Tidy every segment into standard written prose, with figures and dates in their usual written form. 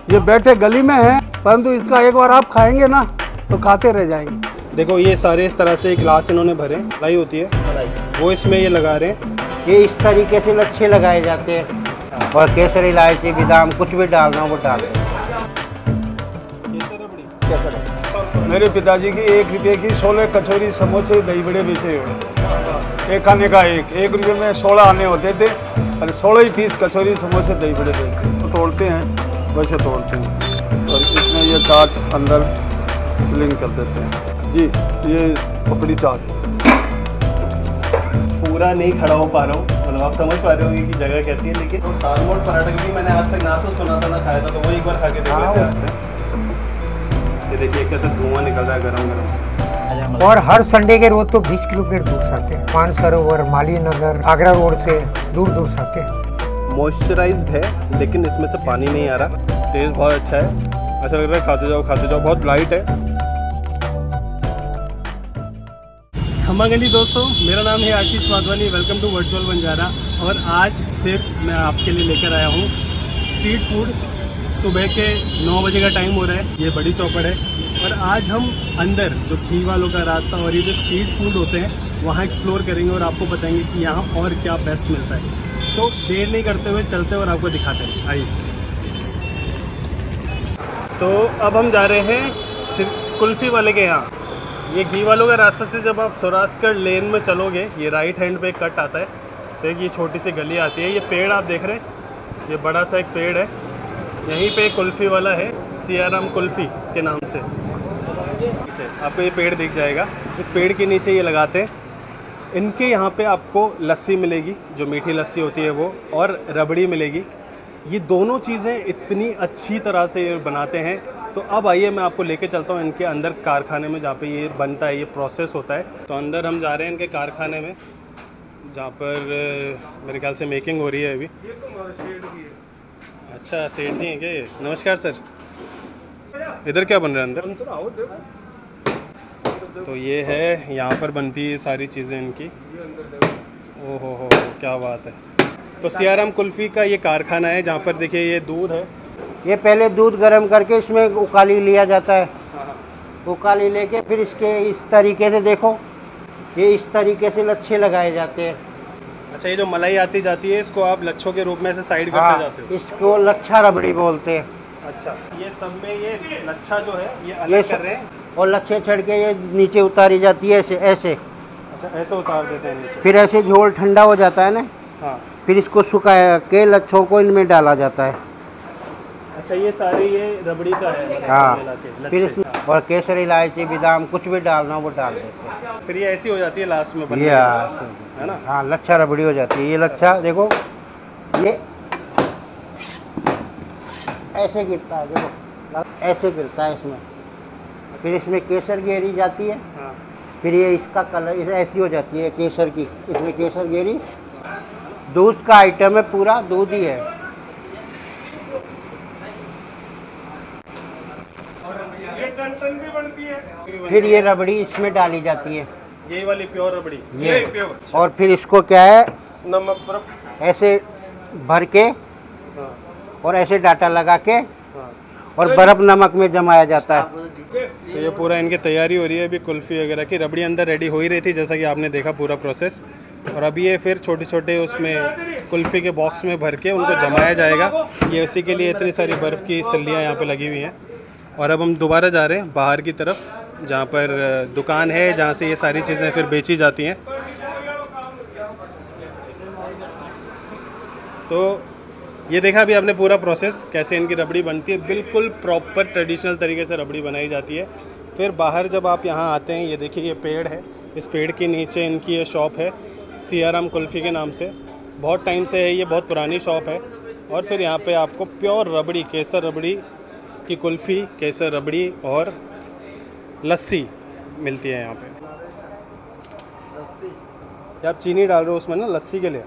ये बैठे गली में है, परंतु इसका एक बार आप खाएंगे ना तो खाते रह जाएंगे। देखो ये सारे इस तरह से गिलास इन्होंने भरे, मलाई होती है वो इसमें ये लगा रहे हैं। ये इस तरीके से लच्छे लगाए जाते हैं और केसर, इलायची, बादाम कुछ भी डालना वो डाल दें। मेरे पिताजी की 1 रुपये की 16 कचौरी, समोसे, दही बड़े बेचे हुए। एक खाने का 1 रुपये में 16 आने होते थे और 16 ही पीस कचौरी, समोसे, दही बड़े बेचते। तो तोड़ते हैं वैसे तोड़ते हैं और इसमें ये काट अंदर फिलिंग कर देते हैं। जी ये पपड़ी चाट पूरा नहीं खड़ा हो पा रहा हूँ, मतलब आप समझ पा रहे होंगे कि जगह कैसी है। लेकिन तो दाल मोट पराठा भी मैंने आज तक ना तो सुना था ना खाया था, तो वो एक बार खा के देख लेते हैं। ये देखिए कैसे धुआं निकल रहा है गरम गरम। और हर संडे के रोज तो 20 किलोमीटर दूर से आते हैं, मानसरोवर, माली नगर, आगरा रोड से दूर दूर से आते हैं। मॉइस्चराइज्ड है लेकिन इसमें से पानी नहीं आ रहा। टेस्ट बहुत अच्छा है, ऐसा लग रहा है खाते जाओ। बहुत लाइट है। खम्मा गली दोस्तों, मेरा नाम है Ashish Wadhwani. Welcome to virtual Banjara. और आज फिर मैं आपके लिए लेकर आया हूँ स्ट्रीट फूड। सुबह के 9 बजे का टाइम हो रहा है, ये बड़ी चौपड़ है। और आज हम अंदर जो घी वालों का रास्ता और ये जो स्ट्रीट फूड होते हैं वहाँ एक्सप्लोर करेंगे और आपको बताएंगे कि यहाँ और क्या बेस्ट मिलता है। तो देर नहीं करते हुए चलते और आपको दिखाते हैं, आइए। तो अब हम जा रहे हैं कुल्फ़ी वाले के यहाँ। ये घी वालों का रास्ता से जब आप सौराष्ट्र लेन में चलोगे, ये राइट हैंड पे एक कट आता है, तो एक ये छोटी सी गली आती है। ये पेड़ आप देख रहे हैं, ये बड़ा सा एक पेड़ है, यहीं पे कुल्फ़ी वाला है, सियाराम कुल्फ़ी के नाम से। आपको ये पेड़ दिख जाएगा, इस पेड़ के नीचे ये लगाते हैं। इनके यहाँ पे आपको लस्सी मिलेगी, जो मीठी लस्सी होती है वो, और रबड़ी मिलेगी। ये दोनों चीज़ें इतनी अच्छी तरह से ये बनाते हैं। तो अब आइए मैं आपको लेके चलता हूँ इनके अंदर कारखाने में, जहाँ पे ये बनता है, ये प्रोसेस होता है। तो अंदर हम जा रहे हैं इनके कारखाने में, जहाँ पर मेरे ख्याल से मेकिंग हो रही है अभी। अच्छा, सेठ जी हैं क्या ये? नमस्कार सर। इधर क्या बन रहा है अंदर? तो ये है, यहाँ पर बनती है सारी चीज़ें इनकी। ओहो हो, क्या बात है। तो सियाराम कुल्फ़ी का ये कारखाना है, जहाँ पर देखिए ये दूध है। ये पहले दूध गर्म करके इसमें उकाली लिया जाता है। उकाली लेके फिर इसके इस तरीके से देखो, ये इस तरीके से लच्छे लगाए जाते हैं। अच्छा, ये जो मलाई आती जाती है इसको आप लच्छों के रूप में ऐसे साइड करते जाते हो? इसको लच्छा रबड़ी बोलते हैं। अच्छा, ये सब में ये लच्छा जो है ये अलग कर रहे हैं और लच्छे छड़ के ये नीचे उतारी जाती है ऐसे ऐसे। अच्छा, ऐसे उतार देते हैं नीचे। फिर ऐसे झोल ठंडा हो जाता है ना, हाँ। फिर इसको सुखाया के लच्छों को इनमें डाला जाता है। अच्छा, ये सारी ये रबड़ी का है। हाँ, फिर इसमें और केसर, इलायची, बादाम कुछ भी डालना वो डाल देते हैं। फिर ये ऐसी हो जाती है लास्ट में बनने है ना। हाँ, लच्छा रबड़ी हो जाती है। ये लच्छा देखो, ये ऐसे गिरता है, देखो ऐसे गिरता है इसमें। फिर इसमें केसर गेरी जाती है। हाँ। फिर ये इसका कलर ऐसी हो जाती है केसर की, इसमें केसर गेरी। दूध का आइटम है, पूरा दूध ही है। भी बनती है। फिर ये रबड़ी इसमें डाली जाती है, यही वाली प्योर रबड़ी। ये प्योर। और फिर इसको क्या है, नमक बर्फ ऐसे भर के और ऐसे डाटा लगा के और बर्फ नमक में जमाया जाता है। तो ये पूरा इनकी तैयारी हो रही है अभी कुल्फ़ी वगैरह की। रबड़ी अंदर रेडी हो ही रही थी, जैसा कि आपने देखा पूरा प्रोसेस। और अभी ये फिर छोटे छोटे उसमें कुल्फ़ी के बॉक्स में भर के उनको जमाया जाएगा। ये उसी के लिए इतनी सारी बर्फ़ की सल्लियाँ यहाँ पे लगी हुई हैं। और अब हम दोबारा जा रहे हैं बाहर की तरफ, जहाँ पर दुकान है जहाँ से ये सारी चीज़ें फिर बेची जाती हैं। तो ये देखा अभी आपने पूरा प्रोसेस, कैसे इनकी रबड़ी बनती है। बिल्कुल प्रॉपर ट्रेडिशनल तरीके से रबड़ी बनाई जाती है। फिर बाहर जब आप यहाँ आते हैं, ये देखिए ये पेड़ है, इस पेड़ के नीचे इनकी ये शॉप है सियाराम कुल्फ़ी के नाम से। बहुत टाइम से है, ये बहुत पुरानी शॉप है। और फिर यहाँ पे आपको प्योर रबड़ी, केसर रबड़ी की कुल्फ़ी, केसर रबड़ी और लस्सी मिलती है यहाँ पे। आप चीनी डाल रहे हो उसमें ना लस्सी के लिए।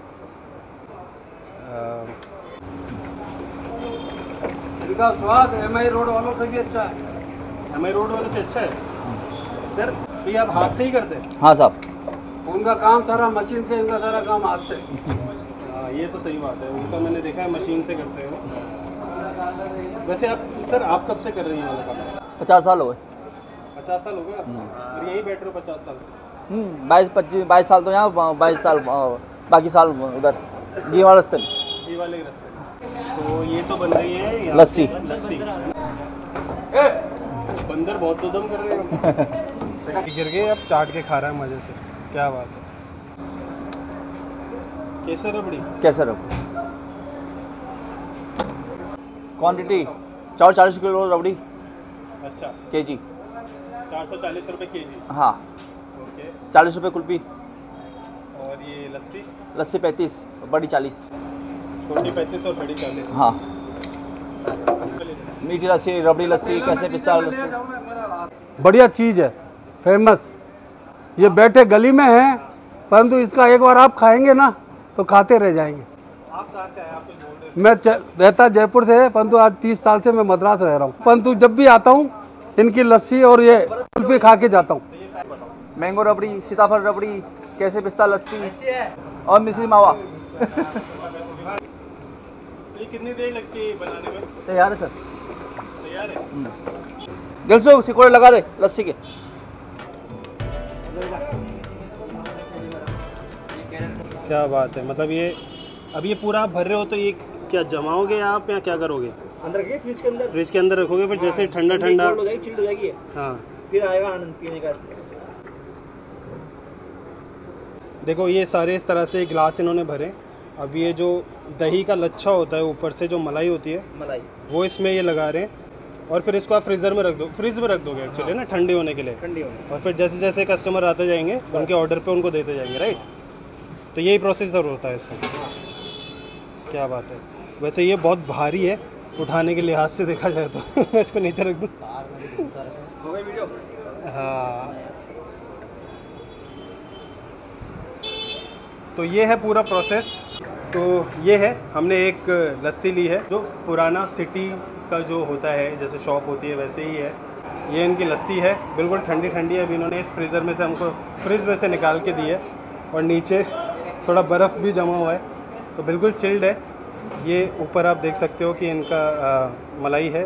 इनका स्वाद MI रोड वालों से भी अच्छा है। MI रोड वालों से अच्छा है सर? भैया आप हाथ से ही करते हैं? हाँ साहब, उनका काम सारा मशीन से, इनका सारा काम हाथ से। हाँ, ये तो सही बात है। उनका मैंने देखा है मशीन से करते हो। वैसे आप सर आप कब से कर रही हैं वाला काम? 50 साल हो गए। 50 साल हो गए आपको? और यहीं बैठ रहे हो 50 साल से? 22 साल तो यहाँ, 22 साल बाकी साल उधर घी वाले रास्ते में। घी वाले ही रास्ते में। तो ये तो बन रही है यहाँ लस्सी। लस्सी बंदर बहुत तो दम कर रहे हैं। गिर गए, अब चाट के खा रहा है मजे से। क्या बात है। केसर रबड़ी कैसे रहो क्वांटिटी 440 किलो रबड़ी अच्छा केजी। 440 रुपये केजी। हाँ ओके 40 रुपये कुल्फी। और ये लस्सी लस्सी 35 बड़ी 40। छोटी 35 और बड़ी 40। हाँ मीठी लस्सी रबड़ी लस्सी कैसे पिस्ता लस्सी। बढ़िया चीज़ है, फेमस। ये बैठे गली में है, परंतु इसका एक बार आप खाएंगे ना तो खाते रह जाएंगे। आप कहाँ से आए? आप कुछ बोल रहे मैं रहता जयपुर से, परंतु आज 30 साल से मैं मद्रास रह रहा हूँ। परंतु जब भी आता हूँ इनकी लस्सी और ये कुल्फी खा के जाता हूँ। मैंगो रबड़ी सीताफल रबड़ी कैसे पिस्ता लस्सी और मिश्री मावा। ये कितनी देर लगती है बनाने में? तैयार है सर। तैयार है। दिल से सिकोड़े लगा दे लस्सी के। क्या बात है, मतलब ये अब ये पूरा आप भर रहे हो तो ये क्या जमाओगे आप या क्या करोगे? अंदर रखिए फ्रिज के अंदर। फ्रिज के अंदर रखोगे, फिर जैसे ठंडा ठंडा हो जाएगी चिल्ड हो जाएगी। हाँ फिर आएगा आनंद पीने का। देखो ये सारे इस तरह से गिलास इन्होंने भरे। अब ये जो दही का लच्छा होता है, ऊपर से जो मलाई होती है मलाई वो इसमें ये लगा रहे हैं। और फिर इसको आप फ्रीज़र में रख दो, फ्रिज में रख दोगे एक्चुअली ना, ठंडे होने के लिए। ठंडी होने। और फिर जैसे जैसे कस्टमर आते जाएंगे उनके ऑर्डर पे उनको देते जाएंगे, राइट? तो यही प्रोसेस ज़रूर होता है इसमें। क्या बात है। वैसे ये बहुत भारी है उठाने के लिहाज से देखा जाए तो। मैं इसको नीचे रख दूँ। हाँ तो ये है पूरा प्रोसेस। तो ये है, हमने एक लस्सी ली है जो पुराना सिटी का जो होता है, जैसे शॉप होती है वैसे ही है। ये इनकी लस्सी है, बिल्कुल ठंडी ठंडी है। अभी इन्होंने इस फ्रीज़र में से हमको फ्रिज में से निकाल के दी है। और नीचे थोड़ा बर्फ़ भी जमा हुआ है, तो बिल्कुल चिल्ड है। ये ऊपर आप देख सकते हो कि इनका मलाई है।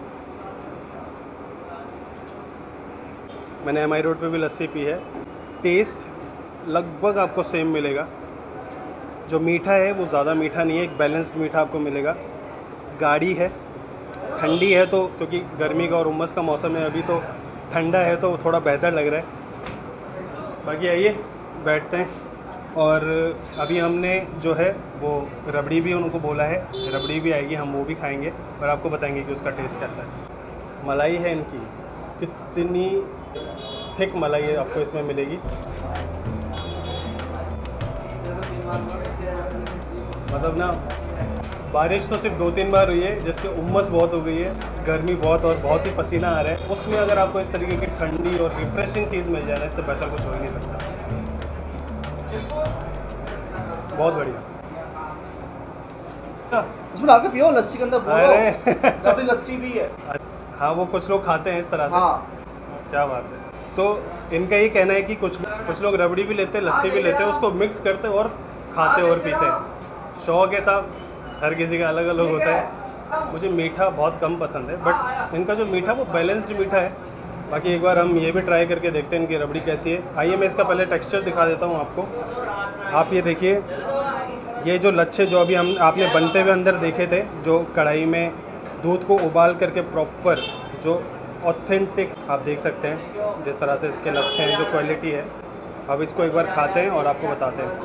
मैंने MI रोड पे भी लस्सी पी है। टेस्ट लगभग आपको सेम मिलेगा। जो मीठा है वो ज़्यादा मीठा नहीं है, एक बैलेंस्ड मीठा आपको मिलेगा। गाढ़ी है, ठंडी है, तो क्योंकि गर्मी का और उमस का मौसम है अभी, तो ठंडा है तो थोड़ा बेहतर लग रहा है। बाकी आइए बैठते हैं। और अभी हमने जो है वो रबड़ी भी उनको बोला है, रबड़ी भी आएगी, हम वो भी खाएंगे और आपको बताएंगे कि उसका टेस्ट कैसा है। मलाई है इनकी, कितनी थिक मलाई है आपको इसमें मिलेगी। मतलब ना बारिश तो सिर्फ 2-3 बार हुई है, जिससे उम्मस बहुत हो गई है, गर्मी बहुत और बहुत ही पसीना आ रहा है। उसमें अगर आपको इस तरीके की ठंडी और रिफ्रेशिंग चीज़ मिल जाए ना, इससे बेहतर कुछ हो ही नहीं सकता। बहुत बढ़िया। इसमें डाल के पियो लस्सी के अंदर। अरे लस्सी भी है। हाँ वो कुछ लोग खाते हैं इस तरह से। हाँ क्या बात है। तो इनका ये कहना है कि कुछ लोग रबड़ी भी लेते हैं, लस्सी भी लेते हैं, उसको मिक्स करते हैं और खाते और पीते हैं। शौक है साहब, हर किसी का अलग अलग होता है। मुझे मीठा बहुत कम पसंद है, बट इनका जो मीठा वो बैलेंस्ड मीठा है। बाकी एक बार हम ये भी ट्राई करके देखते हैं इनकी रबड़ी कैसी है। आइए मैं इसका पहले टेक्सचर दिखा देता हूँ आपको। आप ये देखिए, ये जो लच्छे जो अभी आपने बनते हुए अंदर देखे थे, जो कढ़ाई में दूध को उबाल करके प्रॉपर जो ऑथेंटिक आप देख सकते हैं जिस तरह से इसके लच्छे हैं, जो क्वालिटी है। अब इसको एक बार खाते हैं और आपको बताते हैं।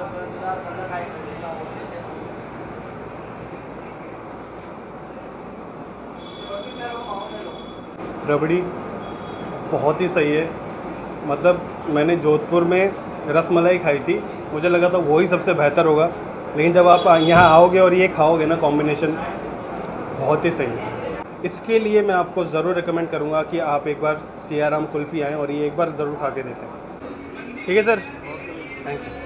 रबड़ी बहुत ही सही है। मतलब मैंने जोधपुर में रसमलाई खाई थी, मुझे लगा था वही सबसे बेहतर होगा, लेकिन जब आप यहाँ आओगे और ये खाओगे ना, कॉम्बिनेशन बहुत ही सही है। इसके लिए मैं आपको ज़रूर रिकमेंड करूँगा कि आप एक बार सियाराम कुल्फ़ी आएँ और ये एक बार ज़रूर खा के देखें। ठीक है सर, थैंक यू।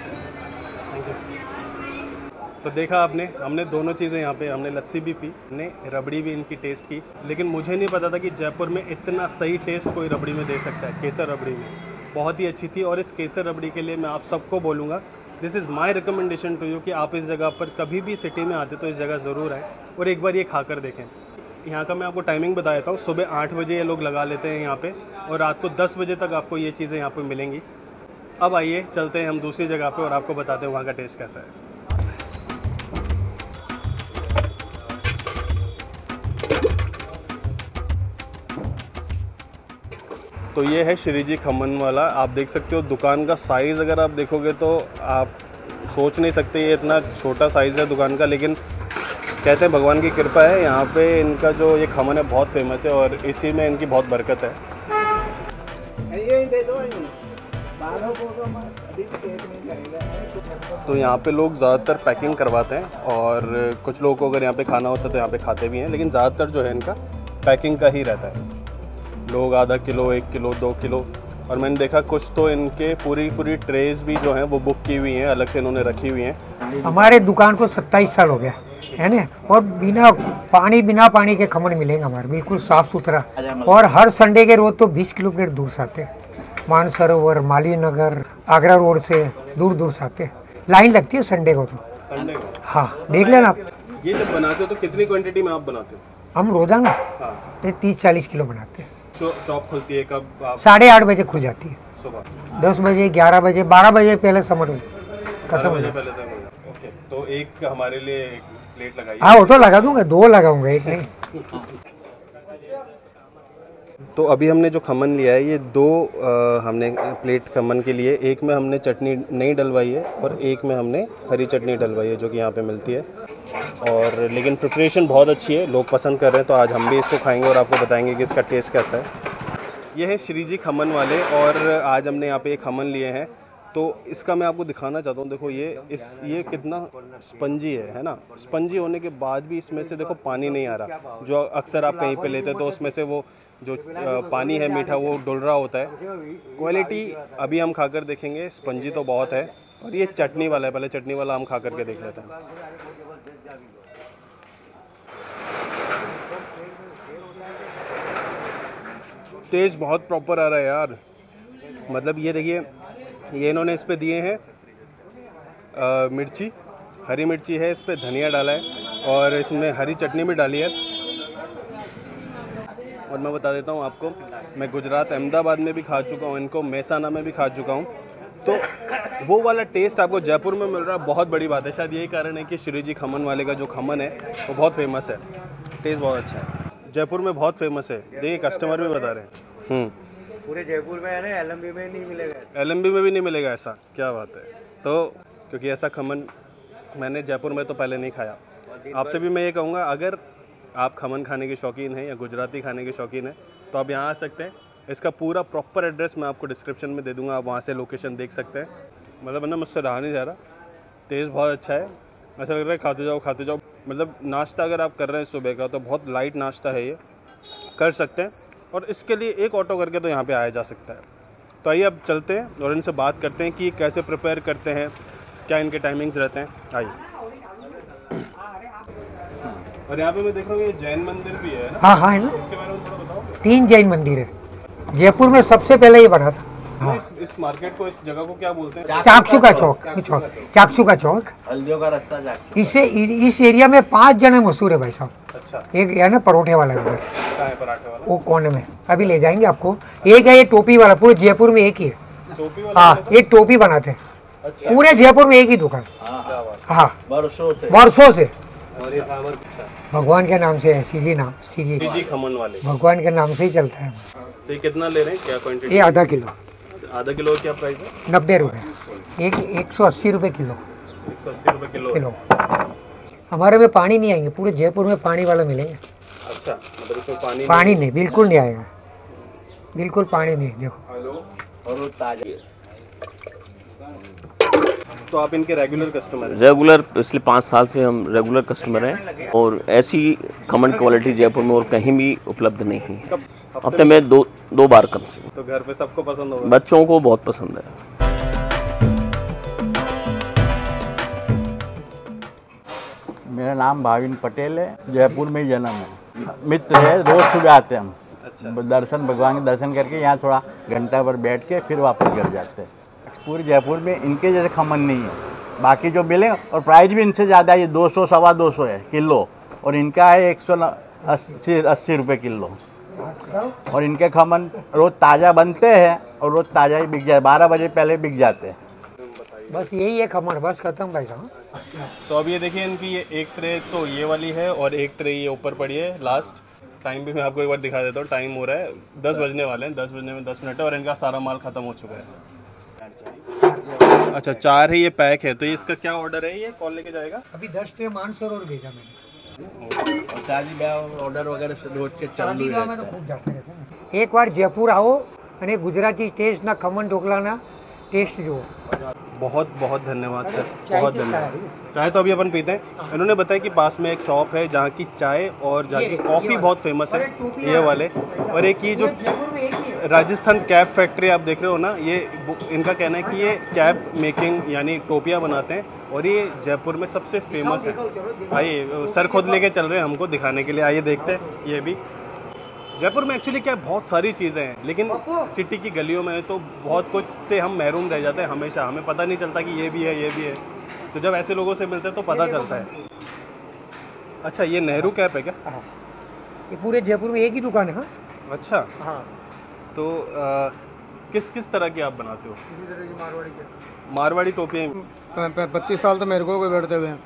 तो देखा आपने, हमने दोनों चीज़ें यहाँ पे, हमने लस्सी भी पी, हमने रबड़ी भी इनकी टेस्ट की। लेकिन मुझे नहीं पता था कि जयपुर में इतना सही टेस्ट कोई रबड़ी में दे सकता है। केसर रबड़ी में बहुत ही अच्छी थी। और इस केसर रबड़ी के लिए मैं आप सबको बोलूँगा this is my recommendation to you कि आप इस जगह पर कभी भी सिटी में आते तो इस जगह ज़रूर आएँ और एक बार ये खा कर देखें। यहाँ का मैं आपको टाइमिंग बता देता हूँ। सुबह 8 बजे ये लोग लगा लेते हैं यहाँ पे और रात को 10 बजे तक आपको ये चीज़ें यहाँ पे मिलेंगी। अब आइए चलते हैं हम दूसरी जगह पे और आपको बताते हैं वहाँ का टेस्ट कैसा है। तो ये है श्री जी खमन वाला। आप देख सकते हो दुकान का साइज़ अगर आप देखोगे तो आप सोच नहीं सकते ये इतना छोटा साइज़ है दुकान का, लेकिन कहते हैं भगवान की कृपा है। यहाँ पे इनका जो ये खमन है बहुत फेमस है और इसी में इनकी बहुत बरकत है। तो यहाँ पे लोग ज़्यादातर पैकिंग करवाते हैं और कुछ लोगों को अगर यहाँ पे खाना होता है तो यहाँ पे खाते भी हैं, लेकिन ज़्यादातर जो है इनका पैकिंग का ही रहता है। लोग आधा किलो, 1 किलो, 2 किलो, और मैंने देखा कुछ तो इनके पूरी ट्रेज भी जो हैं वो बुक की हुई हैं, अलग से इन्होंने रखी हुई हैं। हमारे दुकान को 27 साल हो गया है ना, और बिना पानी के खमन मिलेंगे हमारे, बिल्कुल साफ़ सुथरा। और हर संडे के रोज़ तो 20 किलोमीटर दूर से आते हैं, मानसरोवर, माली नगर, आगरा रोड से दूर से आते हैं। लाइन लगती है संडे को तो। संडे को? हाँ, देख लेना आप। ये जब बनाते हो तो कितनी क्वांटिटी में आप बनाते हो? हम रोजाना हाँ। 30-40 किलो बनाते हैं। शॉप खुलती है कब? 8:30 बजे खुल जाती है, सुबह 10 बजे, 11 बजे, 12 बजे पहले समझ खत्म हो जाता है। ओके, तो एक हमारे लिए एक प्लेट लगाइए। हाँ, वो तो लगा दूंगा, 2 लगाऊंगा, एक नहीं। तो अभी हमने जो खमन लिया है ये 2 हमने प्लेट खमन के लिए, एक में हमने चटनी नहीं डलवाई है और एक में हमने हरी चटनी डलवाई है जो कि यहाँ पे मिलती है। और लेकिन प्रिपरेशन बहुत अच्छी है, लोग पसंद कर रहे हैं, तो आज हम भी इसको खाएंगे और आपको बताएंगे कि इसका टेस्ट कैसा है। ये है श्री जी खमन वाले और आज हमने यहाँ पे एक खमन लिए हैं, तो इसका मैं आपको दिखाना चाहता हूँ। देखो ये कितना स्पंजी है ना। स्पंजी होने के बाद भी इसमें से देखो पानी नहीं आ रहा, जो अक्सर आप कहीं पे लेते हैं तो उसमें से वो जो पानी है मीठा वो डुल रहा होता है। क्वालिटी अभी हम खाकर देखेंगे, स्पंजी तो बहुत है। और ये चटनी वाला है, पहले चटनी वाला हम खा करके देख लेते हैं। टेस्ट बहुत प्रॉपर आ रहा है यार, मतलब ये देखिए, ये इन्होंने इस पे दिए हैं मिर्ची, हरी मिर्ची है, इस पे धनिया डाला है और इसमें हरी चटनी भी डाली है। और मैं बता देता हूँ आपको, मैं गुजरात अहमदाबाद में भी खा चुका हूँ इनको, मेहसाना में भी खा चुका हूँ, तो वो वाला टेस्ट आपको जयपुर में मिल रहा है, बहुत बड़ी बात है। शायद यही कारण है कि श्री जी खमन वाले का जो खमन है वो बहुत फेमस है, टेस्ट बहुत अच्छा है, जयपुर में बहुत फेमस है। देखिए कस्टमर भी बता रहे हैं। पूरे जयपुर में है ना, एलएमबी में नहीं मिलेगा। एलएमबी में भी नहीं मिलेगा ऐसा, क्या बात है। तो क्योंकि ऐसा खमन मैंने जयपुर में तो पहले नहीं खाया। आपसे भी मैं ये कहूँगा, अगर आप खमन खाने के शौकीन हैं या गुजराती खाने के शौकीन हैं तो आप यहाँ आ सकते हैं। इसका पूरा प्रॉपर एड्रेस मैं आपको डिस्क्रिप्शन में दे दूँगा, आप वहाँ से लोकेशन देख सकते हैं। मतलब ना मुझसे रहा नहीं जा रहा, टेस्ट बहुत अच्छा है, ऐसा लग रहा है खाते जाओ। मतलब नाश्ता अगर आप कर रहे हैं सुबह का तो बहुत लाइट नाश्ता है, ये कर सकते हैं। और इसके लिए एक ऑटो करके तो यहाँ पे आया जा सकता है। तो आइए अब चलते हैं और इनसे बात करते हैं कि कैसे प्रिपेयर करते हैं, क्या इनके टाइमिंग्स रहते हैं। आइए। और यहाँ पे मैं देख रहा हूँ ये जैन मंदिर भी है ना? हाँ है ना, इसके बारे में थोड़ा बताओ। 3 जैन मंदिर है, जयपुर में सबसे पहले ये बना था। हाँ। इस मार्केट को, इस जगह को क्या बोलते हैं? चाकसू का चौक, चाकसू का चौक। हल्दियों का रास्ता जाके इसे इस एरिया में 5 जने मशहूर है भाई साहब। अच्छा, एक है ना परोठे वाला उधर, कहाँ है पराठे वाला? वो कोने में, अभी ले जाएंगे आपको। एक है ये टोपी वाला, पूरे जयपुर में एक ही है। टोपी वाला? हाँ, एक टोपी बनाते हैं। अच्छा। पूरे जयपुर में एक ही दुकान। हाँ, वर्षों से भगवान के नाम से है, सीजी नाम, सीजी खमन वाले भगवान के नाम से ही चलता है। तो ये कितना ले रहे हैं, क्या क्वांटिटी? ये आधा किलो, आधा किलो क्या प्राइस है? 90 रुपये। 180 रुपये किलो। 180 रुपये किलो। हमारे में पानी नहीं आएंगे, पूरे जयपुर में पानी वाला मिलेंगे। अच्छा, मतलब इसमें पानी नहीं, बिल्कुल नहीं आएगा, बिल्कुल पानी नहीं। देखो, और वो ताजा। तो आप इनके रेगुलर कस्टमर हैं? रेगुलर, पिछले 5 साल से हम रेगुलर कस्टमर हैं और ऐसी खमन क्वालिटी जयपुर में और कहीं भी उपलब्ध नहीं है। हफ्ते में दो बार कम से। तो घर पे सबको पसंद होगा? बच्चों को बहुत पसंद है। मेरा नाम भाविन पटेल है, जयपुर में ही जन्म है। मित्र है, रोज सुबह आते हैं हम। अच्छा। दर्शन, भगवान के दर्शन करके यहाँ थोड़ा घंटा भर बैठ के फिर वापस घर जाते हैं। पूरे जयपुर में इनके जैसे खमन नहीं है। बाकी जो मिले और प्राइस भी इनसे ज़्यादा है, ये 200 सवा 200 है किलो और इनका है 180 रुपये किलो। और इनके खमन रोज़ ताज़ा बनते हैं और रोज़ ताज़ा ही बिक जाए, 12 बजे पहले बिक जाते हैं। बस यही है खमन, बस खत्म भाई साहब। तो अब ये देखिए इनकी ये एक ट्रे तो ये वाली है और एक ट्रे ये ऊपर पड़ी है लास्ट। टाइम भी मैं आपको एक बार दिखा देता हूँ, टाइम हो रहा है 10 बजने वाले हैं, 10 बजने में 10 मिनट है और इनका सारा माल ख़त्म हो चुका है। अच्छा 4 है ये पैक है, तो ये इसका क्या ऑर्डर है, ये कौन लेके जाएगा? अभी 10 ट्रे मानसर और भेजा मैंने। और शादी ब्याह ऑर्डर वगैरह से रोज के चालू में तो खूब जाते रहते हैं। एक बार जयपुर आओ અને ગુજરાતી ટેસ્ટ ના ખમણ ઢોકલાના ટેસ્ટ જુઓ। बहुत बहुत धन्यवाद सर, बहुत धन्यवाद। चाय तो अभी अपन पीते हैं। इन्होंने बताया कि पास में एक शॉप है जहाँ की चाय और जहाँ की कॉफ़ी बहुत फेमस है, ये वाले। और एक ये जो राजस्थान कैप फैक्ट्री आप देख रहे हो ना, ये इनका कहना है कि ये कैप मेकिंग यानी टोपियाँ बनाते हैं और ये जयपुर में सबसे फेमस है। आइए सर खुद लेके चल रहे हैं हमको दिखाने के लिए, आइए देखते हैं। ये भी जयपुर में एक्चुअली क्या बहुत सारी चीज़ें हैं, लेकिन सिटी की गलियों में तो बहुत कुछ से हम महरूम रह जाते हैं हमेशा, हमें पता नहीं चलता कि ये भी है ये भी है। तो जब ऐसे लोगों से मिलते हैं तो पता चलता है। अच्छा ये नेहरू कैप है क्या? ये पूरे जयपुर में एक ही दुकान है। हाँ अच्छा हाँ। तो किस किस तरह की आप बनाते हो? इसी तरह की मारवाड़ी कैप। मारवाड़ी टोपियाँ 25 साल तो मेरे को भी बैठते हुए हैं।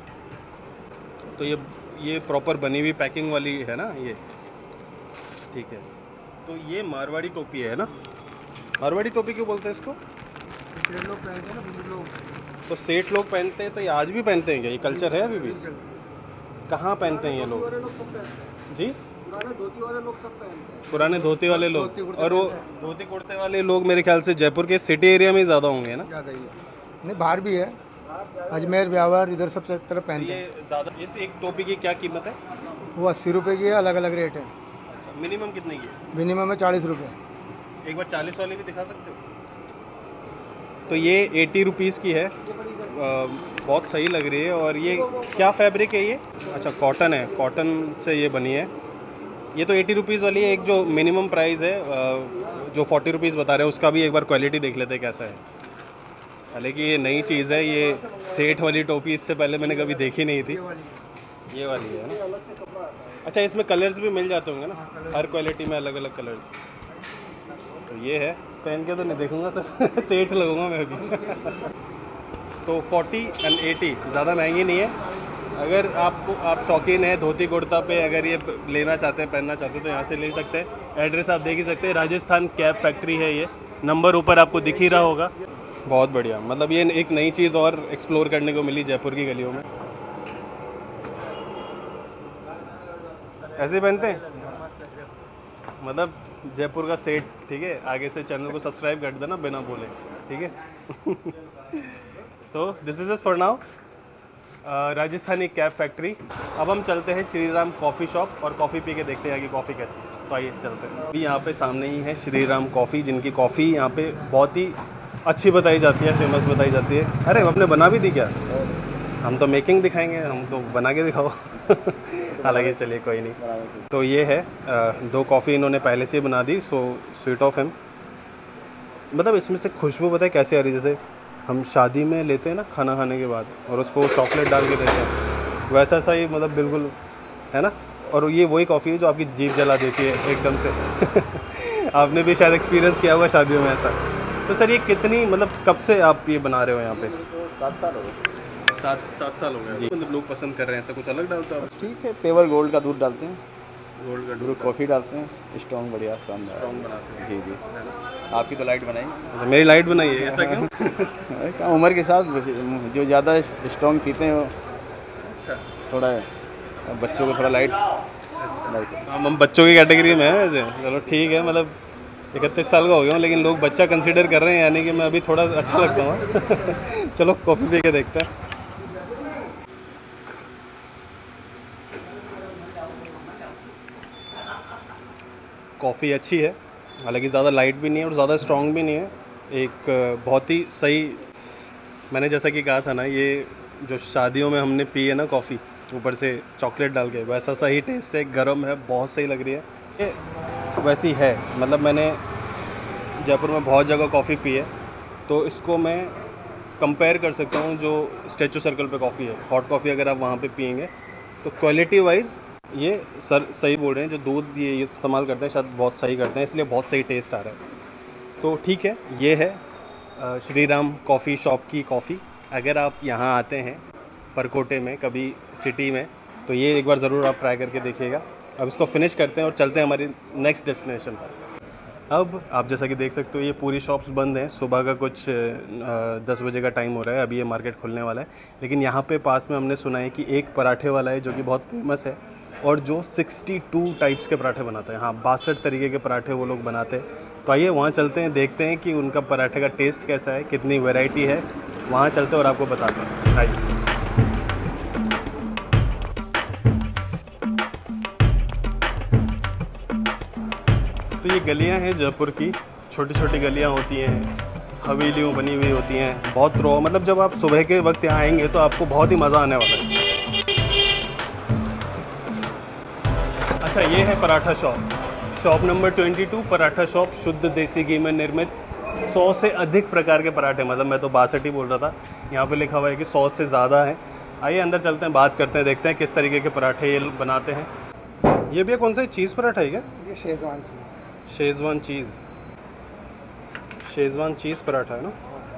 तो ये प्रॉपर बनी हुई पैकिंग वाली है ना ये? ठीक है। तो ये मारवाड़ी टोपी है ना? मारवाड़ी टोपी क्यों बोलते हैं इसको? सेठ लोग पहनते हैं ना, बुजुर्ग लोग। तो सेठ लोग पहनते हैं, तो ये आज भी पहनते हैं क्या? ये कल्चर है अभी भी? कहाँ पहनते हैं ये लोग? जी पुराने धोती वाले लोग सब पहनते हैं। पुराने धोती वाले लोग, और वो धोती कुर्ते वाले लोग मेरे ख्याल से जयपुर के सिटी एरिया में ज़्यादा होंगे ना? ज़्यादा ही है, नहीं बाहर भी है, अजमेर ब्यावर इधर सब तरफ पहनते हैं। ये ज़्यादा। इस एक टोपी की क्या कीमत है? वो 80 रुपये की है, अलग अलग रेट है। मिनिमम कितने की है? मिनिमम है 40 रुपये। एक बार 40 वाली भी दिखा सकते हो? तो ये 80 रुपीज़ की है, बहुत सही लग रही है। और ये क्या फैब्रिक है ये? अच्छा कॉटन है, कॉटन से ये बनी है। ये तो 80 रुपीज़ वाली है। एक जो मिनिमम प्राइस है जो 40 रुपीज़ बता रहे हैं, उसका भी एक बार क्वालिटी देख लेते हैं कैसा है। हालांकि ये नई चीज़ है, ये सेठ वाली टोपी इससे पहले मैंने कभी देखी नहीं थी। ये वाली है ना? अच्छा इसमें कलर्स भी मिल जाते होंगे ना, हर क्वालिटी में अलग अलग कलर्स। तो ये है, पहन के तो नहीं देखूंगा सर सेठ लगूंगा मैं अभी तो 40 और 80 ज़्यादा महंगी नहीं है। अगर आप शौकीन है धोती कुर्ता पे, अगर ये लेना चाहते हैं पहनना चाहते हैं तो यहाँ से ले सकते हैं। एड्रेस आप देख ही सकते हैं, राजस्थान कैप फैक्ट्री है ये, नंबर ऊपर आपको दिख ही रहा होगा। बहुत बढ़िया, मतलब ये एक नई चीज़ और एक्सप्लोर करने को मिली जयपुर की गलियों में। ऐसे पहनते हैं मतलब जयपुर का सेठ। ठीक है, आगे से चैनल को सब्सक्राइब कर देना बिना बोले, ठीक है तो this is it for now, Rajasthani cap factory. अब हम चलते हैं श्री राम कॉफ़ी शॉप और कॉफ़ी पी के देखते हैं कि कॉफ़ी कैसी है। तो आइए चलते हैं। अभी यहाँ पे सामने ही है श्री राम कॉफ़ी, जिनकी कॉफ़ी यहाँ पे बहुत ही अच्छी बताई जाती है, फेमस बताई जाती है। अरे आपने बना भी दी क्या? हम तो मेकिंग दिखाएंगे, हम तो बना के दिखाओ हालांकि चलिए कोई नहीं। तो ये है 2 कॉफ़ी इन्होंने पहले से बना दी, सो स्वीट ऑफ हिम। मतलब इसमें से खुशबू पता है कैसे आ रही, जैसे हम शादी में लेते हैं ना खाना खाने के बाद और उसको चॉकलेट डाल के देते हैं, वैसा सा ही मतलब बिल्कुल है ना। और ये वही कॉफ़ी है जो आपकी जीभ जला देती है एकदम से आपने भी शायद एक्सपीरियंस किया होगा शादियों में ऐसा। तो सर ये कितनी मतलब कब से आप ये बना रहे हो यहाँ पे? 7 साल हो गए। 7 साल हो गए जी। मतलब लोग पसंद कर रहे हैं, ऐसा कुछ अलग डालते हो आप? ठीक है, पेवर गोल्ड का दूध डालते हैं, गोल्ड का दूध कॉफ़ी डालते हैं, स्ट्रॉन्ग बढ़िया शानदार स्ट्रॉन्ग बनाते हैं। जी जी। आपकी तो लाइट बनाई? अच्छा मेरी लाइट बनाई है, ऐसा क्यों? क्या उम्र के साथ जो ज़्यादा स्ट्रॉन्ग पीते हैं वो अच्छा थोड़ा बच्चों को थोड़ा लाइट। हम बच्चों की कैटेगरी में है वैसे। चलो ठीक है, मतलब 31 साल का हो गया हूँ लेकिन लोग बच्चा कंसीडर कर रहे हैं, यानी कि मैं अभी थोड़ा अच्छा लगता हूँ चलो कॉफ़ी पी के देखते हैं। कॉफ़ी अच्छी है, हालांकि ज़्यादा लाइट भी नहीं है और ज़्यादा स्ट्रॉन्ग भी नहीं है। एक बहुत ही सही, मैंने जैसा कि कहा था ना, ये जो शादियों में हमने पी है ना कॉफ़ी ऊपर से चॉकलेट डाल के, वैसा सही टेस्ट है, गर्म है, बहुत सही लग रही है। ये वैसी है, मतलब मैंने जयपुर में बहुत जगह कॉफ़ी पी है तो इसको मैं कंपेयर कर सकता हूँ जो स्टैचू सर्कल पे कॉफ़ी है, हॉट कॉफ़ी अगर आप वहाँ पे पियेंगे तो क्वालिटी वाइज ये सर सही बोल रहे हैं, जो दूध ये इस्तेमाल करते हैं शायद बहुत सही करते हैं, इसलिए बहुत सही टेस्ट आ रहा है। तो ठीक है, ये है श्री राम कॉफ़ी शॉप की कॉफ़ी। अगर आप यहाँ आते हैं परकोटे में कभी सिटी में तो ये एक बार ज़रूर आप ट्राई करके देखिएगा। अब इसको फिनिश करते हैं और चलते हैं हमारी नेक्स्ट डेस्टिनेशन पर। अब आप जैसा कि देख सकते हो ये पूरी शॉप्स बंद हैं, सुबह का कुछ 10 बजे का टाइम हो रहा है, अभी ये मार्केट खुलने वाला है। लेकिन यहाँ पे पास में हमने सुना है कि एक पराठे वाला है जो कि बहुत फेमस है और जो 62 टाइप्स के पराठे बनाते हैं। हाँ, 62 तरीके के पराठे वो लोग बनाते हैं। तो आइए वहाँ चलते हैं, देखते हैं कि उनका पराठे का टेस्ट कैसा है, कितनी वैरायटी है। वहाँ चलते हैं और आपको बताते हैं। आइए। तो ये गलियाँ हैं जयपुर की, छोटी छोटी गलियाँ होती हैं, हवेलियों बनी हुई होती हैं, बहुत रो, मतलब जब आप सुबह के वक्त यहाँ आएंगे तो आपको बहुत ही मज़ा आने वाला है। अच्छा, ये है paratha shop, shop number 22 paratha shop. शुद्ध देसी घी में निर्मित 100 से अधिक प्रकार के पराठे, मतलब मैं तो 62 ही बोल रहा था, यहाँ पे लिखा हुआ है कि 100 से ज़्यादा है। आइए अंदर चलते हैं, बात करते हैं, देखते हैं किस तरीके के पराठे ये बनाते हैं। ये भी कौन सा चीज़ पराठा है क्या? ये schezwan cheese, schezwan cheese, schezwan cheese paratha है ना।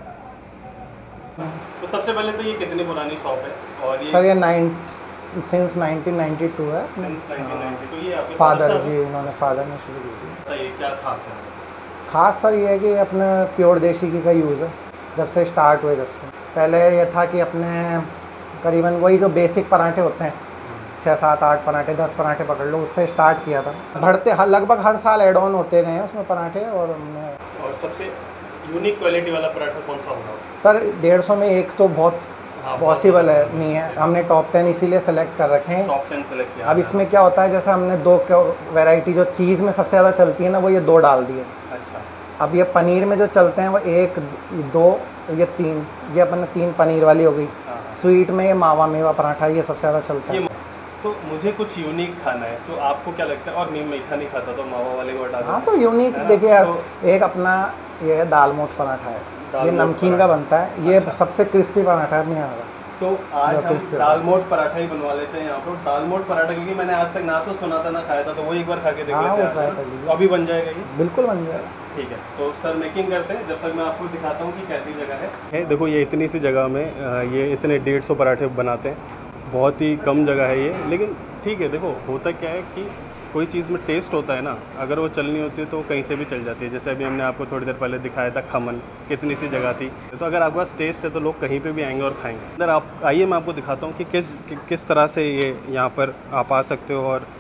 तो सबसे पहले तो ये कितनी पुरानी शॉप है? और ये सर ये सिंस 1992 है। सिंस 1992 ये आपके फादर जी, इन्होंने फादर ने शुरू की थी। बताइए क्या खास है? खास सर ये है कि अपने प्योर देसी घी का यूज़ है जब से स्टार्ट हुए। जब से पहले ये था कि अपने करीबन वही जो बेसिक पराठे होते हैं, 6, 7, 8 पराठे, 10 पराठे पकड़ लो, उससे स्टार्ट किया था। बढ़ते लगभग हर साल एड ऑन होते गए हैं उसमें पराठे। और हमने और सबसे यूनिक क्वालिटी वाला पराठा कौन सा होगा? सर 150 में एक तो बहुत पॉसिबल है नहीं है, हमने टॉप 10 इसीलिए सेलेक्ट कर रखे हैं। टॉप 10 सेलेक्ट किया। अब इसमें क्या होता है, जैसे हमने 2 वैरायटी जो चीज़ में सबसे ज़्यादा चलती है ना, वो ये 2 डाल दिए। अच्छा। अब ये पनीर में जो चलते हैं वो 1, 2, ये 3, ये अपन 3 पनीर वाली हो गई। स्वीट में ये मावा मेवा पराठा, ये सबसे ज़्यादा चलता है। तो मुझे कुछ यूनिक खाना है, तो आपको क्या लगता है? और मैं मीठा नहीं खाता तो मावा वाले को हटा दो। हाँ, तो यूनिक देखिए, एक अपना ये है दाल मोठ पराठा है, ये नमकीन का बनता है। ये सबसे क्रिस्पी पराठा है अपने यहाँ का। तो आज हम दाल मोठ पराठा ही बनवा लेते हैं यहाँ पर। दाल मोठ पराठा क्योंकि मैंने आज तक ना तो सुना था ना खाया था, तो वो एक बार खा के देख लेते हैं। तो अभी बन जाएगा ये? बिल्कुल बन जाएगा। ठीक है, तो सर मेकिंग करते हैं, जब तक मैं आपको दिखाता हूँ कि कैसी जगह है। देखो ये इतनी सी जगह में ये इतने 150 पराठे बनाते हैं, बहुत ही कम जगह है ये। लेकिन ठीक है, देखो होता क्या है कि कोई चीज़ में टेस्ट होता है ना, अगर वो चलनी होती है तो कहीं से भी चल जाती है। जैसे अभी हमने आपको थोड़ी देर पहले दिखाया था खमन, कितनी सी जगह थी। तो अगर आपके पास टेस्ट है तो लोग कहीं पे भी आएंगे और खाएंगे। अगर आप आइए, मैं आपको दिखाता हूँ कि किस तरह से ये यहाँ पर आप आ सकते हो। और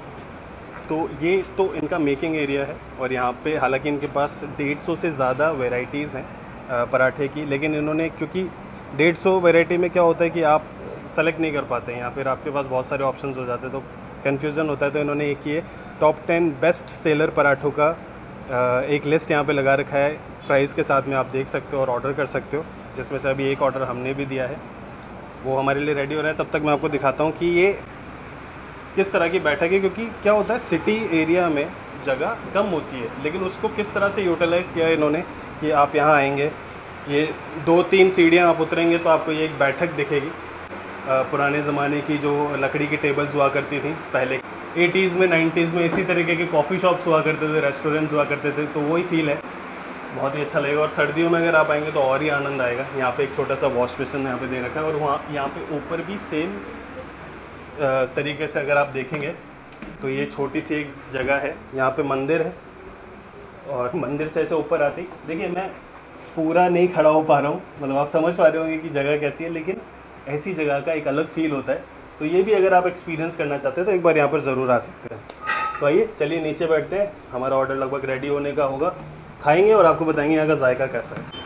तो ये तो इनका मेकिंग एरिया है और यहाँ पे हालांकि इनके पास 150 से ज़्यादा वेराइटीज़ हैं पराठे की। लेकिन इन्होंने, क्योंकि 150 वेराइटी में क्या होता है कि आप सेलेक्ट नहीं कर पाते हैं या फिर आपके पास बहुत सारे ऑप्शंस हो जाते हैं तो कन्फ्यूज़न होता है। तो इन्होंने एक ये टॉप 10 बेस्ट सेलर पराठों का एक लिस्ट यहाँ पे लगा रखा है, प्राइस के साथ में आप देख सकते हो और ऑर्डर कर सकते हो, जिसमें से अभी एक ऑर्डर हमने भी दिया है, वो हमारे लिए रेडी हो रहा है। तब तक मैं आपको दिखाता हूँ कि ये किस तरह की बैठक है, क्योंकि क्या होता है सिटी एरिया में जगह कम होती है, लेकिन उसको किस तरह से यूटिलाइज़ किया है इन्होंने कि आप यहाँ आएंगे, ये 2-3 सीढ़ियाँ आप उतरेंगे तो आपको ये एक बैठक दिखेगी। पुराने ज़माने की जो लकड़ी की टेबल्स हुआ करती थी पहले 80s में 90s में, इसी तरीके के कॉफ़ी शॉप्स हुआ करते थे, रेस्टोरेंट्स हुआ करते थे, तो वही फील है, बहुत ही अच्छा लगेगा। और सर्दियों में अगर आप आएंगे तो और ही आनंद आएगा। यहाँ पे एक छोटा सा वॉश बेसिन यहाँ पे दे रखा है और वहाँ यहाँ पे ऊपर भी सेम तरीके से अगर आप देखेंगे तो ये छोटी सी एक जगह है, यहाँ पे मंदिर है और मंदिर से ऐसे ऊपर आती, देखिए मैं पूरा नहीं खड़ा हो पा रहा हूँ, मतलब आप समझ पा रहे होंगे कि जगह कैसी है, लेकिन ऐसी जगह का एक अलग फील होता है। तो ये भी अगर आप एक्सपीरियंस करना चाहते हैं तो एक बार यहाँ पर ज़रूर आ सकते हैं। तो आइए चलिए नीचे बैठते हैं, हमारा ऑर्डर लगभग रेडी होने का होगा, खाएंगे और आपको बताएंगे यहाँ का जायका कैसा है।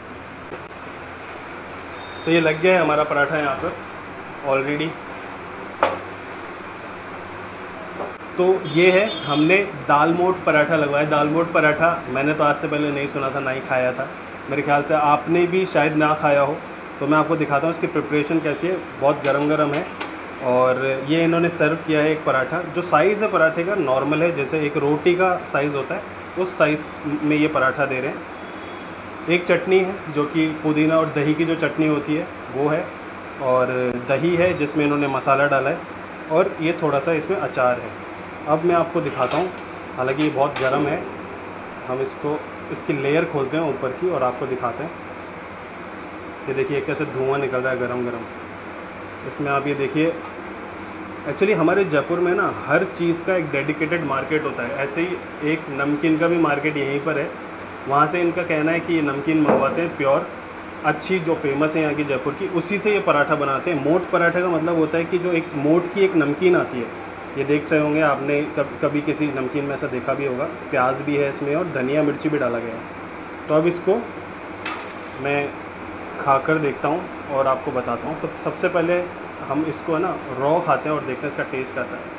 तो ये लग गया है हमारा पराठा यहाँ पर ऑलरेडी। तो ये है, हमने दाल मोठ पराठा लगवाया। दाल मोठ पराठा मैंने तो आज से पहले नहीं सुना था, ना ही खाया था, मेरे ख्याल से आपने भी शायद ना खाया हो। तो मैं आपको दिखाता हूँ इसकी प्रिपरेशन कैसी है। बहुत गरम है और ये इन्होंने सर्व किया है एक पराठा, जो साइज़ है पराठे का नॉर्मल है, जैसे एक रोटी का साइज़ होता है उस साइज़ में ये पराठा दे रहे हैं। एक चटनी है जो कि पुदीना और दही की जो चटनी होती है वो है, और दही है जिसमें इन्होंने मसाला डाला है, और ये थोड़ा सा इसमें अचार है। अब मैं आपको दिखाता हूँ, हालांकि ये बहुत गर्म है, हम इसकी लेयर खोलते हैं ऊपर की और आपको दिखाते हैं। ये देखिए कैसे धुआं निकल रहा है गरम गरम। इसमें आप ये देखिए, एक्चुअली हमारे जयपुर में ना हर चीज़ का एक डेडिकेटेड मार्केट होता है, ऐसे ही एक नमकीन का भी मार्केट यहीं पर है। वहाँ से इनका कहना है कि ये नमकीन मंगवाते हैं प्योर, अच्छी जो फेमस है यहाँ की जयपुर की, उसी से ये पराठा बनाते हैं। मोट पराठे का मतलब होता है कि जो एक मोट की एक नमकीन आती है, ये देख रहे होंगे आपने कभी किसी नमकीन में ऐसा देखा भी होगा। प्याज भी है इसमें और धनिया मिर्ची भी डाला गया है। तो अब इसको मैं खाकर देखता हूँ और आपको बताता हूँ। तो सबसे पहले हम इसको है ना रॉ खाते हैं और देखते हैं इसका टेस्ट कैसा है।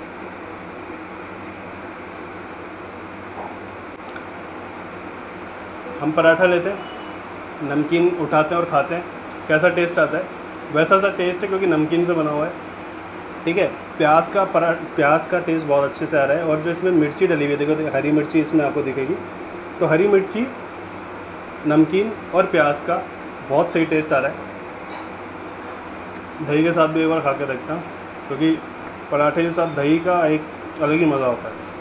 हम पराठा लेते हैं, नमकीन उठाते हैं और खाते हैं, कैसा टेस्ट आता है वैसा सा टेस्ट है क्योंकि नमकीन से बना हुआ है, ठीक है। प्याज का टेस्ट बहुत अच्छे से आ रहा है, और जो इसमें मिर्ची डली हुई है, देखो हरी मिर्ची इसमें आपको दिखेगी, तो हरी मिर्ची, नमकीन और प्याज का बहुत सही टेस्ट आ रहा है। दही के साथ भी एक बार खा के देखता हूँ, क्योंकि पराठे के साथ दही का एक अलग ही मज़ा होता है।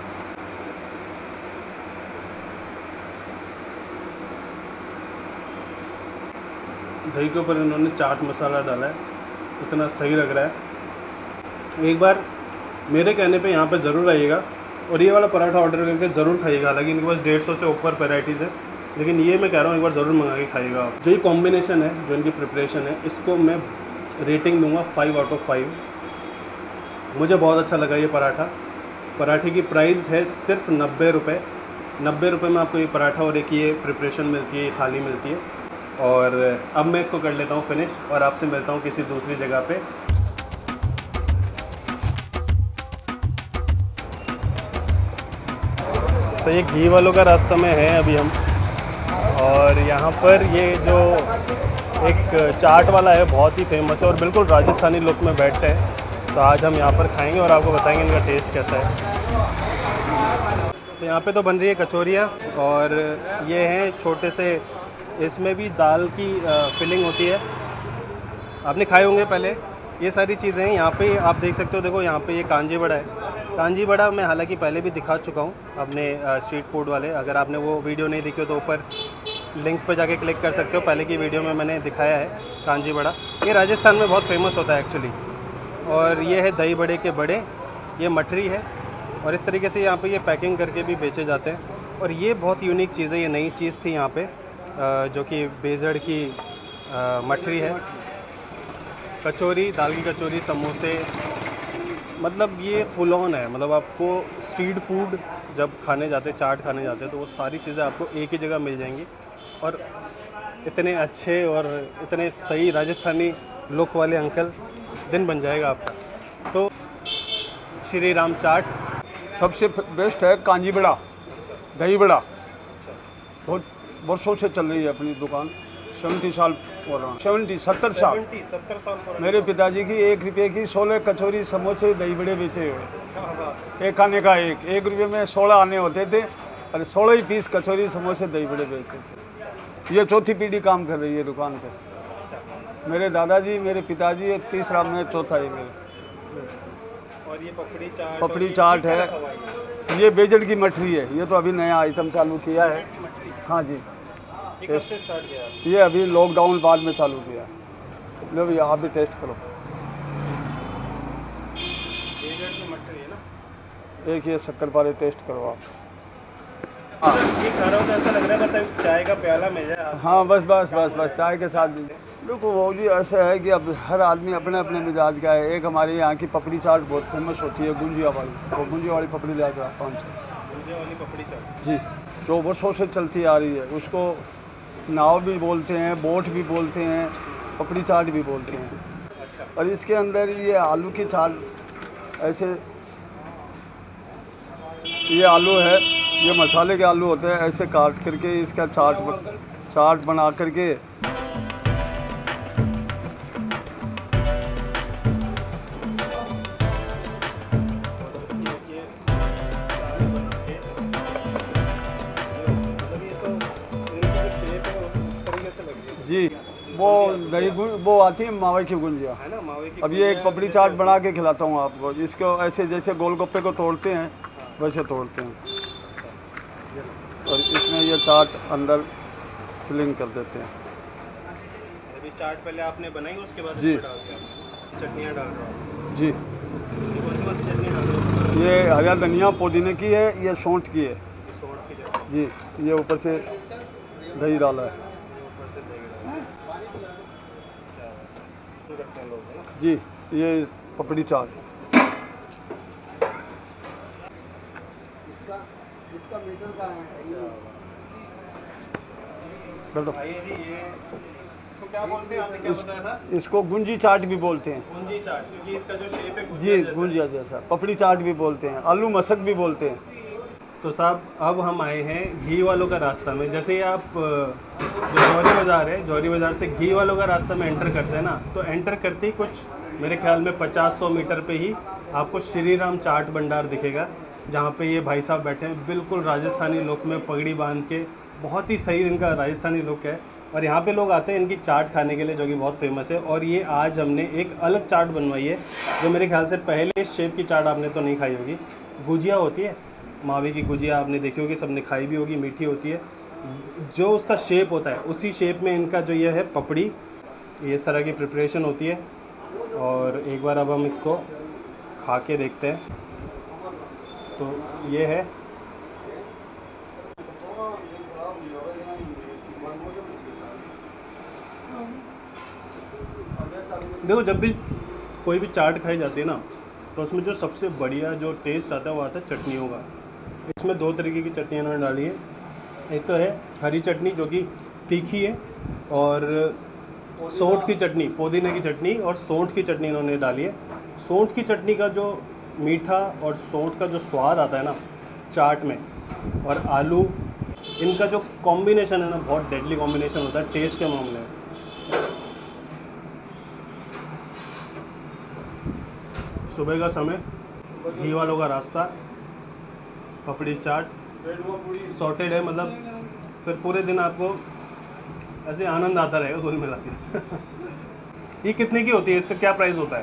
दही के ऊपर इन्होंने चाट मसाला डाला है, इतना सही लग रहा है। एक बार मेरे कहने पे यहाँ पे ज़रूर आइएगा और ये वाला पराठा ऑर्डर करके ज़रूर खाइएगा। हालांकि इनके पास 150 से ऊपर वैराइटीज़ है, लेकिन ये मैं कह रहा हूँ एक बार ज़रूर मंगा के खाइएगा आप। जो ये कॉम्बिनेशन है, जो इनकी प्रिपरेशन है, इसको मैं रेटिंग दूंगा 5 आउट ऑफ 5। मुझे बहुत अच्छा लगा ये पराठा। पराठे की प्राइस है सिर्फ 90 रुपये। 90 रुपये में आपको ये पराठा और एक ये प्रिपरेशन मिलती है, ये थाली मिलती है। और अब मैं इसको कर लेता हूँ फिनिश और आपसे मिलता हूँ किसी दूसरी जगह पे। तो ये घी वालों का रास्ता में है अभी हम, और यहाँ पर ये जो एक चाट वाला है बहुत ही फेमस है और बिल्कुल राजस्थानी लुक में बैठते हैं। तो आज हम यहाँ पर खाएंगे और आपको बताएंगे इनका टेस्ट कैसा है। तो यहाँ पे तो बन रही है कचौरियाँ, और ये हैं छोटे से, इसमें भी दाल की फिलिंग होती है। आपने खाए होंगे पहले, ये सारी चीज़ें हैं। यहाँ पे आप देख सकते हो, देखो यहाँ पे ये कांजी बड़ा है। कांजी बड़ा मैं हालांकि पहले भी दिखा चुका हूँ अपने स्ट्रीट फूड वाले। अगर आपने वो वीडियो नहीं देखी हो तो ऊपर लिंक पे जाके क्लिक कर सकते हो, पहले की वीडियो में मैंने दिखाया है कांजी बड़ा। ये राजस्थान में बहुत फेमस होता है एक्चुअली। और ये है दही बड़े के बड़े, ये मठरी है, और इस तरीके से यहाँ पे ये पैकिंग करके भी बेचे जाते हैं। और ये बहुत यूनिक चीज़ है, ये नई चीज़ थी यहाँ पे, जो कि बेजड़ की मठरी है। कचौरी, दाल की कचौरी, समोसे, मतलब ये फुल ऑन है। मतलब आपको स्ट्रीट फूड जब खाने जाते, चाट खाने जाते हैं, तो वो सारी चीज़ें आपको एक ही जगह मिल जाएंगी, और इतने अच्छे और इतने सही राजस्थानी लुक वाले अंकल, दिन बन जाएगा आपका। तो श्री राम चाट सबसे बेस्ट है। कांजी बड़ा, दही बड़ा बहुत वर्षों से चल रही है अपनी दुकान। 70 साल बोल रहा हूँ, 70 साल मेरे पिताजी की 1 रुपये की 16 कचौरी, समोसे, दही बड़े बेचे हुए। एक खाने का 1 रुपये में 16 आने होते थे, और 16 ही पीस कचौरी, समोसे, दही बड़े बेचते थे। ये चौथी पीढ़ी काम कर रही है दुकान पे। मेरे दादाजी, मेरे पिताजी, तीसरा, मैं चौथा है मेरे। और ये पपड़ी चाट है। ये बेजड़ की मठरी है, ये तो अभी नया आइटम चालू किया है। हाँ जी, ये कब से स्टार्ट किया? ये अभी लॉकडाउन बाद में चालू किया। लो भैया आप भी टेस्ट करो। बेजड़ की मठरी है ना। एक ये शक्करपारे टेस्ट करो आप। ये खा रहा हूँ तो ऐसा लग रहा है बस चाय का प्याला मिल जाए। हाँ बस चाय के साथ। देखो वो जी ऐसा है कि अब हर आदमी अपने अपने मिजाज का है। एक हमारे यहाँ की पपड़ी चाट बहुत फेमस होती है, गुंजिया वाली। वो गुंजिया वाली पपड़ी ले आकर 500 गुंजिया वाली पपड़ी चाट जी, जो वर्षों से चलती आ रही है। उसको नाव भी बोलते हैं, बोट भी बोलते हैं, पपड़ी चाट भी बोलते हैं। और इसके अंदर ये आलू की चाट, ऐसे ये आलू है, ये मसाले के आलू होते हैं, ऐसे काट करके इसका चाट बना करके जी वो दही वो आती है मावे की गुंजिया है ना, मावे की। अब ये एक पपड़ी चाट बना के खिलाता हूँ आपको, इसको ऐसे जैसे गोलगप्पे को तोड़ते हैं वैसे तोड़ते हैं और इसमें ये चाट अंदर फिलिंग कर देते हैं। अभी चाट पहले आपने बनाई, उसके बाद जी इसमें डाल दिया, चटनियाँ डाल रहा हूँ जी। कौन सी चटनी डाल रहे हो? ये हरा धनिया पुदीने की है, ये सौंठ की है सौंठ की चटनी, जी। ये ऊपर से दही डाला है ऊपर से दही डाला है। क्या करते हैं लोग, है ना? जी। ये पपड़ी चाट आइए जी, ये इसको क्या बोलते हैं, आपने क्या बताया था? इसको गुंजी चाट भी बोलते हैं गुंजी चाट, क्योंकि इसका जो शेप है जी, गुंजिया जैसा। पपड़ी चाट भी बोलते हैं, आलू मसक भी बोलते हैं। तो साहब अब हम आए हैं घी वालों का रास्ता में। जैसे ही आप जो जौहरी बाज़ार है, जौहरी बाज़ार से घी वालों का रास्ता में एंटर करते हैं ना, तो एंटर करते ही कुछ मेरे ख्याल में 50-100 मीटर पे ही आपको श्री राम चाट भंडार दिखेगा, जहाँ पे ये भाई साहब बैठे हैं बिल्कुल राजस्थानी लुक में, पगड़ी बांध के। बहुत ही सही इनका राजस्थानी लुक है और यहाँ पे लोग आते हैं इनकी चाट खाने के लिए, जो कि बहुत फेमस है। और ये आज हमने एक अलग चाट बनवाई है, जो मेरे ख्याल से पहले इस शेप की चाट आपने तो नहीं खाई होगी। गुजिया होती है, मावे की गुजिया आपने देखी होगी, सबने खाई भी होगी, मीठी होती है। जो उसका शेप होता है उसी शेप में इनका जो ये है पपड़ी, ये इस तरह की प्रिपरेशन होती है। और एक बार अब हम इसको खा के देखते हैं। तो ये है, देखो जब भी कोई भी चाट खाई जाती है ना, तो उसमें जो सबसे बढ़िया जो टेस्ट आता है वो आता है चटनियों का। इसमें 2 तरीके की चटनी इन्होंने डाली है। एक तो है हरी चटनी जो कि तीखी है, और सौंठ की चटनी, पुदीने की चटनी और सौंठ की चटनी इन्होंने डाली है। सौंठ की चटनी का जो मीठा और सौंठ का जो स्वाद आता है ना चाट में, और आलू, इनका जो कॉम्बिनेशन है ना, बहुत डेडली कॉम्बिनेशन होता है टेस्ट के मामले में। सुबह का समय, घी वालों का रास्ता, पपड़ी चाट, सॉर्टेड है, मतलब फिर पूरे दिन आपको ऐसे आनंद आता रहेगा कुल मिला के। ये कितने की होती है, इसका क्या प्राइस होता है?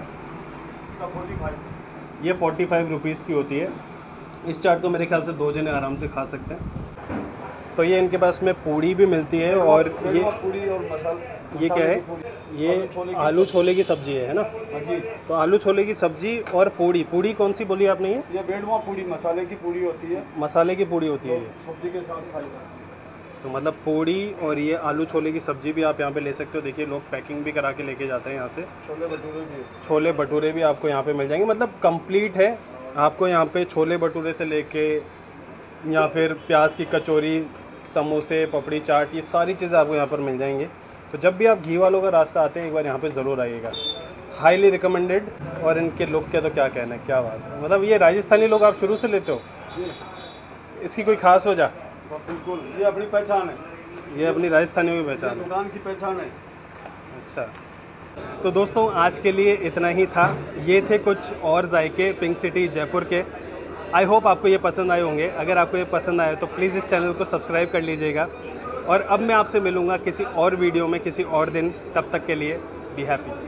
ये 45 रुपीज़ की होती है। इस चाट को मेरे ख्याल से 2 जने आराम से खा सकते हैं। तो ये इनके पास में पूड़ी भी मिलती है, और ये पूड़ी और मसाला, ये क्या है, ये आलू छोले की सब्जी है ना जी। तो आलू छोले की सब्जी और पूड़ी। पूड़ी कौन सी बोली आपने? ये बेडवा पूड़ी, मसाले की पूड़ी होती है, मसाले की पूड़ी होती है ये, सब्जी के साथ खाई जाती है। तो मतलब पूड़ी और ये आलू छोले की सब्जी भी आप यहाँ पे ले सकते हो। देखिए लोग पैकिंग भी करा के लेके जाते हैं यहाँ से। छोले भटूरे भी आपको यहाँ पे मिल जाएंगे, मतलब कंप्लीट है। आपको यहाँ पे छोले भटूरे से लेके या फिर प्याज की कचौरी, समोसे, पपड़ी चाट, ये सारी चीज़ें आपको यहाँ पर मिल जाएंगी। तो जब भी आप घी वालों का रास्ता आते हैं एक बार यहाँ पे ज़रूर आइएगा, हाईली रिकमेंडेड। और इनके लुक के तो क्या कहना है, क्या बात है, मतलब ये राजस्थानी लोग आप शुरू से लेते हो, इसकी कोई ख़ास वजह? बिल्कुल, ये अपनी पहचान है, ये अपनी राजस्थानियों की पहचान है, दुकान की पहचान है। अच्छा, तो दोस्तों आज के लिए इतना ही था। ये थे कुछ और जायके पिंक सिटी जयपुर के। आई होप आपको ये पसंद आए होंगे। अगर आपको ये पसंद आए तो प्लीज़ इस चैनल को सब्सक्राइब कर लीजिएगा। और अब मैं आपसे मिलूँगा किसी और वीडियो में किसी और दिन। तब तक के लिए बी हैप्पी।